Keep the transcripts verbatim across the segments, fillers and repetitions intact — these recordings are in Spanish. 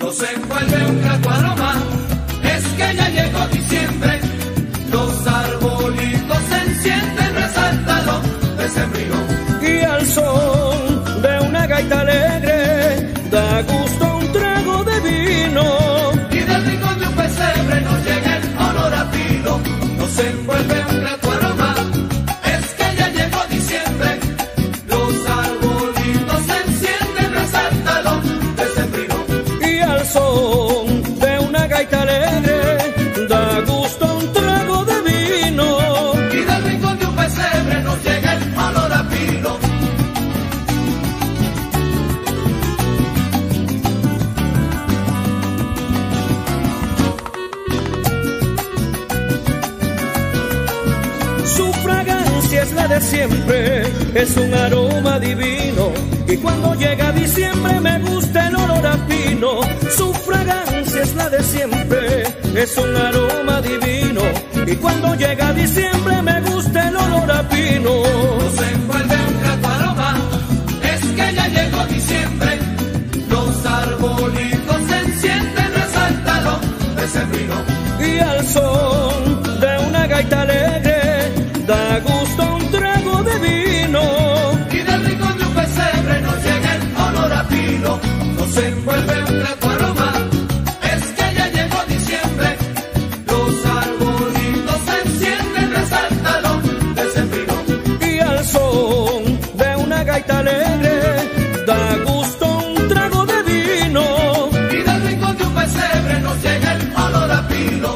nos envuelve un grato aroma. Es que ya llegó diciembre, los arbolitos se encienden, resalta lo decembrino. Y al son de una gaita alegre da gusto un trago de vino. Y del rincón de un pesebre nos llega el olor a pino, nos envuelve un grato aroma. Es que ya llegó diciembre, los arbolitos se encienden, resalta lo decembrino. Y al son de una gaita alegre da gusto un trago de vino. Y del rincón de un pesebre nos llega el olor a pino. Su fragancia es la de siempre, es un aroma divino. Y cuando llega diciembre me gusta el olor a pino. Su fragancia es la de siempre, es un aroma divino. Y cuando llega diciembre me gusta el olor a pino. Nos envuelve un grato aroma, es que ya llegó diciembre, los arbolitos se encienden, resalta lo decembrino. Y al son de una gaita alegre da gusto un trago de vino. Y del rincón de un pesebre nos llega el olor a pino, nos envuelve un grato aroma. Es que ya llegó diciembre, los arbolitos se encienden, resalta lo decembrino. Y al son de una gaita alegre da gusto un trago de vino. Y del rincón de un pesebre nos llega el olor a pino.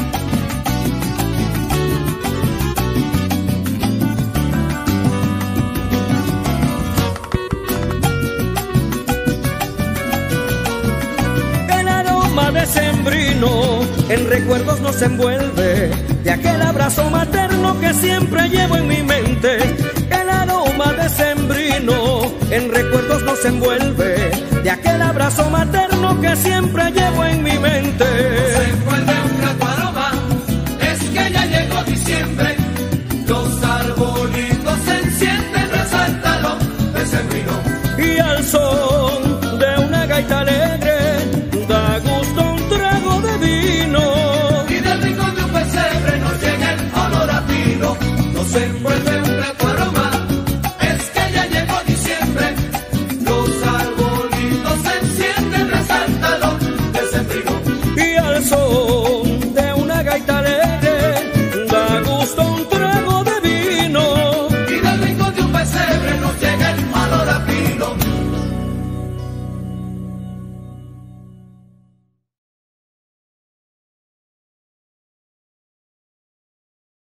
El aroma decembrino en recuerdos nos envuelve de aquel abrazo materno que siempre llevo en mi mente. El aroma decembrino en recuerdos nos envuelve de aquel abrazo materno que siempre llevo en mi mente.